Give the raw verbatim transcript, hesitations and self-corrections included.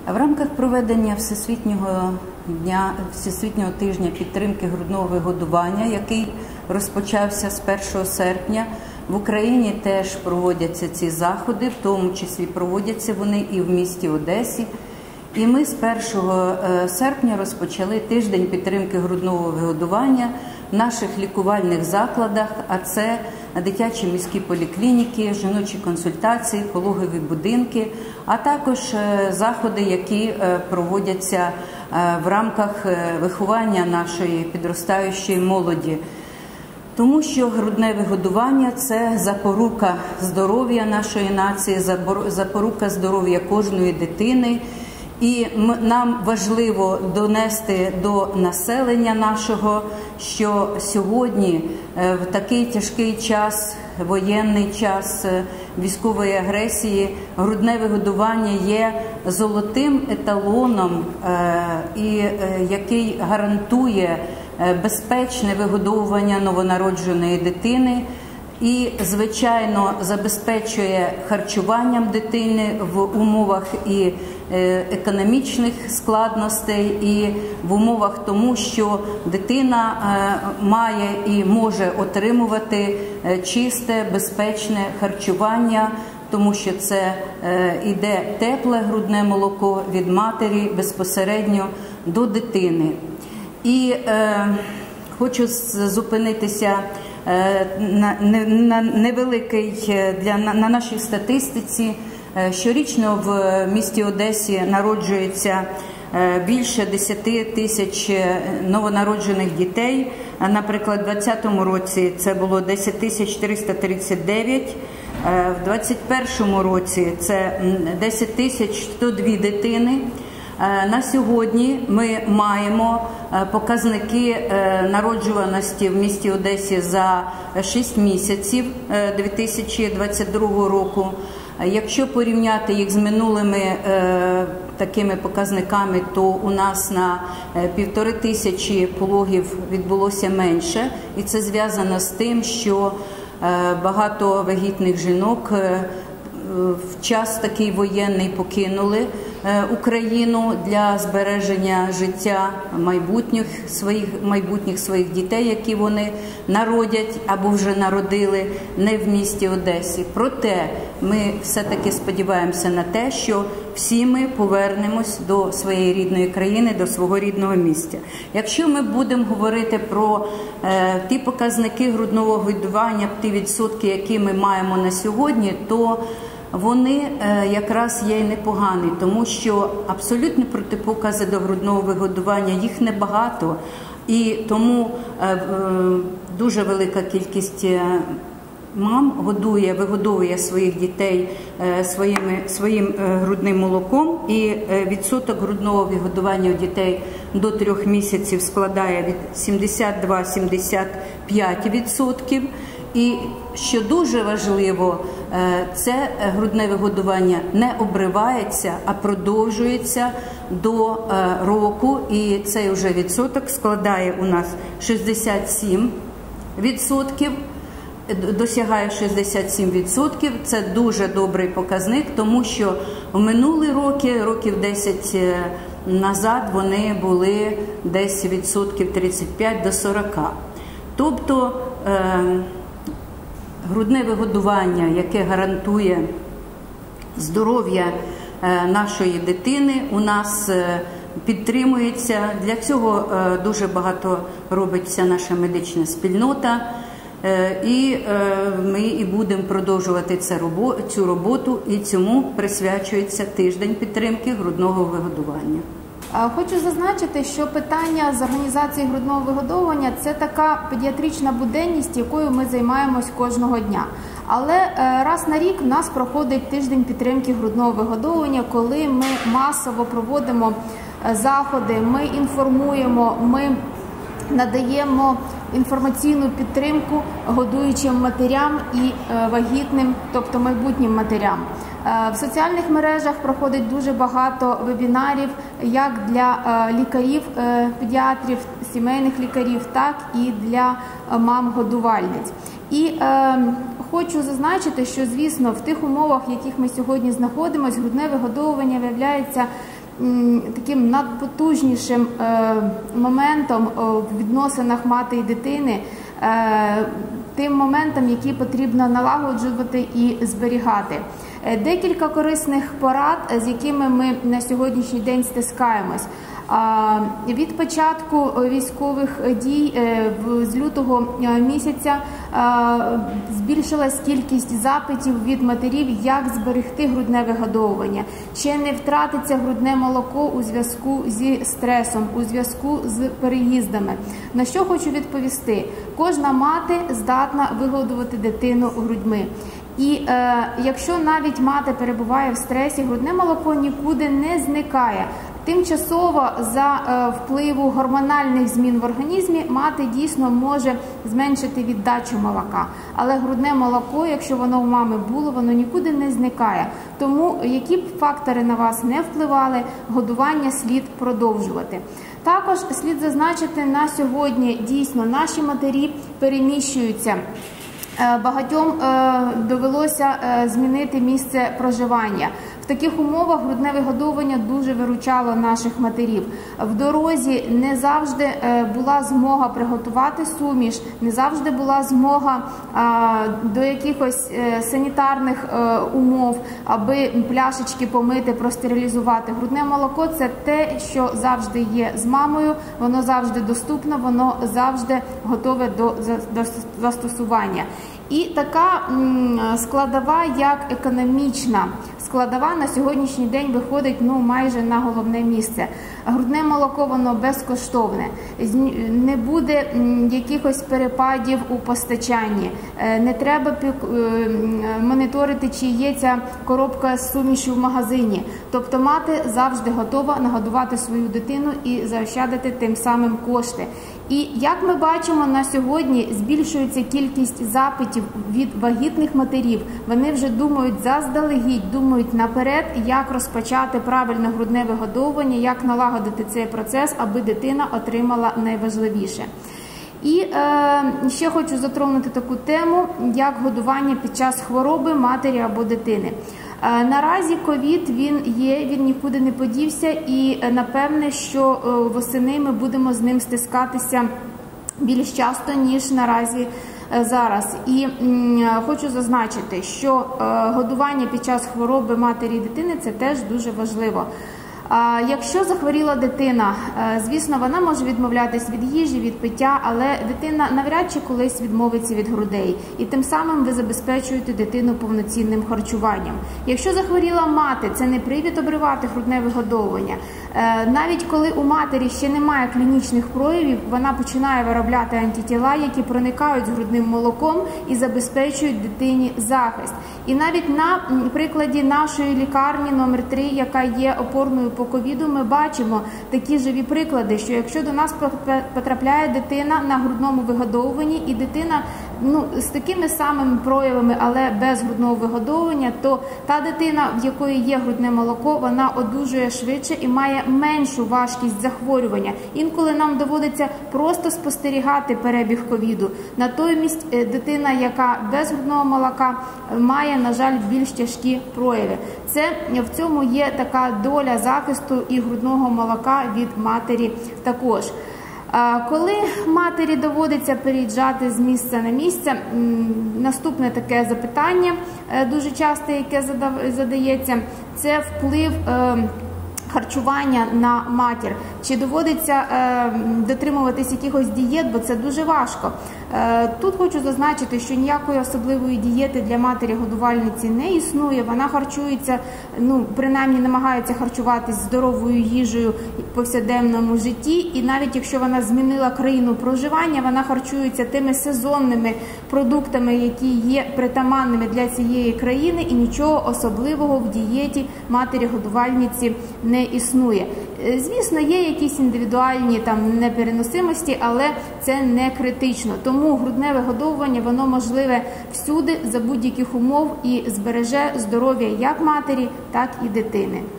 В рамках проведення Всесвітнього дня, Всесвітнього тижня підтримки грудного вигодування, який розпочався з першого серпня, в Україні теж проводяться ці заходи, в тому числі проводяться вони і в місті Одесі. І ми з першого серпня розпочали тиждень підтримки грудного вигодування в наших лікувальних закладах, а це дитячі міські поліклініки, жіночі консультації, пологові будинки, а також заходи, які проводяться в рамках виховання нашої підростаючої молоді. Тому що грудне вигодування – це запорука здоров'я нашої нації, запорука здоров'я кожної дитини. І нам важливо донести до населення нашого, що сьогодні в такий тяжкий час, воєнний час військової агресії, грудне вигодування є золотим еталоном, який гарантує безпечне вигодовування новонародженої дитини і, звичайно, забезпечує харчуванням дитини в умовах і економічних складностей, і в умовах тому, що дитина має і може отримувати чисте, безпечне харчування, тому що це йде тепле грудне молоко від матері безпосередньо до дитини. І е, хочу зупинитися на, на невеликий для на, на нашій статистиці. Щорічно в місті Одесі народжується більше десяти тисяч новонароджених дітей. Наприклад, у двадцятому році це було десять тисяч триста тридцять дев'ять, в двадцять першому році це десять тисяч сто дві дитини. На сьогодні ми маємо показники народжуваності в місті Одесі за шість місяців дві тисячі двадцять другого року. Якщо порівняти їх з минулими такими показниками, то у нас на півтори тисячі пологів відбулося менше. І це зв'язано з тим, що багато вагітних жінок в час такий воєнний покинули Україну для збереження життя майбутніх своїх, майбутніх своїх дітей, які вони народять або вже народили не в місті Одесі. Проте ми все-таки сподіваємося на те, що всі ми повернемось до своєї рідної країни, до свого рідного місця. Якщо ми будемо говорити про е, ті показники грудного годування, ті відсотки, які ми маємо на сьогодні, то вони е, якраз є й непогані, тому що абсолютні протипокази до грудного вигодування, їх небагато. І тому е, е, дуже велика кількість е, мам годує, вигодовує своїх дітей е, своїми, своїм е, грудним молоком. І е, відсоток грудного вигодування у дітей до трьох місяців складає від сімдесят два до сімдесят п'ять відсотків. І, що дуже важливо, це грудне вигодування не обривається, а продовжується до року. І цей вже відсоток складає у нас шістдесят сім відсотків, досягає шістдесят сім відсотків. Це дуже добрий показник, тому що в минулі роки, років десять назад, вони були десь відсотків тридцять п'ять до сорока. Тобто грудне вигодування, яке гарантує здоров'я нашої дитини, у нас підтримується. Для цього дуже багато робиться наша медична спільнота. І ми і будемо продовжувати цю роботу, і цьому присвячується тиждень підтримки грудного вигодування. Хочу зазначити, що питання з організації грудного вигодовування – це така педіатрична буденність, якою ми займаємось кожного дня. Але раз на рік у нас проходить тиждень підтримки грудного вигодовування, коли ми масово проводимо заходи, ми інформуємо, ми надаємо інформаційну підтримку годуючим матерям і вагітним, тобто майбутнім матерям. В соціальних мережах проходить дуже багато вебінарів як для лікарів, педіатрів, сімейних лікарів, так і для мам-годувальниць. І е, хочу зазначити, що, звісно, в тих умовах, в яких ми сьогодні знаходимося, грудне вигодовування виявляється таким надпотужнішим моментом в відносинах мати і дитини, тим моментом, який потрібно налагоджувати і зберігати. Декілька корисних порад, з якими ми на сьогоднішній день стискаємось. Від початку військових дій з лютого місяця збільшилась кількість запитів від матерів, як зберегти грудне вигодовування, чи не втратиться грудне молоко у зв'язку зі стресом, у зв'язку з переїздами. На що хочу відповісти? Кожна мати здатна вигодувати дитину грудьми. І е, якщо навіть мати перебуває в стресі, грудне молоко нікуди не зникає. Тимчасово за е, впливу гормональних змін в організмі мати дійсно може зменшити віддачу молока. Але грудне молоко, якщо воно у мами було, воно нікуди не зникає. Тому, які б фактори на вас не впливали, годування слід продовжувати. Також слід зазначити, на сьогодні дійсно наші матері переміщуються. Багатьом довелося змінити місце проживання. В таких умовах грудне вигодовування дуже виручало наших матерів. В дорозі не завжди була змога приготувати суміш, не завжди була змога до якихось санітарних умов, аби пляшечки помити, простерилізувати. Грудне молоко – це те, що завжди є з мамою, воно завжди доступно, воно завжди готове до застосування. І така складова, як економічна складова, на сьогоднішній день виходить ну, майже на головне місце. Грудне молоко, воно безкоштовне, не буде якихось перепадів у постачанні, не треба моніторити, чи є ця коробка з сумішю в магазині. Тобто мати завжди готова нагодувати свою дитину і заощадити тим самим кошти. І як ми бачимо, на сьогодні збільшується кількість запитів від вагітних матерів. Вони вже думають заздалегідь, думають наперед, як розпочати правильне грудне вигодовування, як налагодити цей процес, аби дитина отримала найважливіше. І е, ще хочу затронути таку тему, як годування під час хвороби матері або дитини. Е, наразі ковід, він є, він нікуди не подівся, і е, напевне, що е, восени ми будемо з ним стискатися більш часто, ніж наразі е, зараз. І е, хочу зазначити, що е, годування під час хвороби матері і дитини – це теж дуже важливо. Якщо захворіла дитина, звісно, вона може відмовлятись від їжі, від пиття, але дитина навряд чи колись відмовиться від грудей. І тим самим ви забезпечуєте дитину повноцінним харчуванням. Якщо захворіла мати, це не привід обривати грудне вигодовування. Навіть коли у матері ще немає клінічних проявів, вона починає виробляти антитіла, які проникають з грудним молоком і забезпечують дитині захист. І навіть на прикладі нашої лікарні номер три, яка є опорною по ковіду, ми бачимо такі живі приклади, що якщо до нас потрапляє дитина на грудному вигодовуванні, і дитина ну, з такими самими проявами, але без грудного вигодовування, то та дитина, в якої є грудне молоко, вона одужує швидше і має меншу важкість захворювання. Інколи нам доводиться просто спостерігати перебіг ковіду. Натомість дитина, яка без грудного молока, має, на жаль, більш тяжкі прояви. Це, в цьому є така доля захисту і грудного молока від матері також. Коли матері доводиться переїжджати з місця на місце, наступне таке запитання дуже часто, яке задається, це вплив харчування на матір. Чи доводиться е, дотримуватись якихось дієт, бо це дуже важко. Е, тут хочу зазначити, що ніякої особливої дієти для матері-годувальниці не існує. Вона харчується, ну, принаймні намагається харчуватись здоровою їжею в повсякденному житті. І навіть якщо вона змінила країну проживання, вона харчується тими сезонними продуктами, які є притаманними для цієї країни, і нічого особливого в дієті матері-годувальниці не існує. Звісно, є якісь індивідуальні там непереносимості, але це не критично. Тому грудне вигодовування, воно можливе всюди, за будь-яких умов, і збереже здоров'я як матері, так і дитини.